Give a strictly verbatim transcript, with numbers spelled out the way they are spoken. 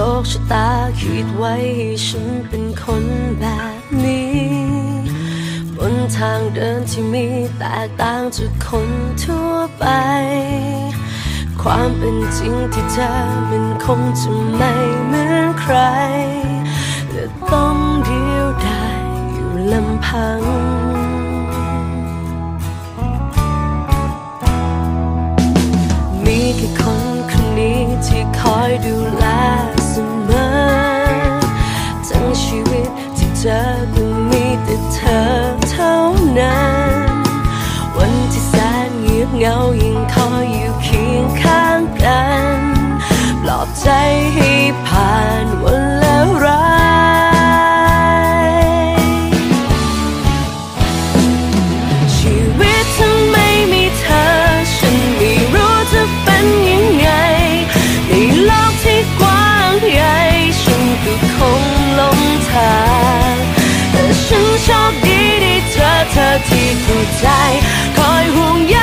กชะตาคิดไว้ให้ฉันเป็นคนแบบนี้บนทางเดินที่มีแตกต่างจากคนทั่วไปความเป็นจริงที่เธอมันคงจะไม่เหมือนใครและต้องเดียวดายอยู่ลำพังมีแค่คนคนนี้ที่คอยดูแลเสมอทั้งชีวิตที่เจอก็มีแต่เธอเท่านั้นวันที่แสนเงียบเหงายังคอยอยู่เคียงข้างกันปลอบใจให้ผ่านวันเลวร้ายชีวิตถ้าไม่มีเธอฉันไม่รู้จะเป็นยังไงในโลกที่กว้างใหญ่ฉันก็คงหลงทางแต่ฉันโชคดีได้เจอเธอที่เข้าใจคอยห่วงใย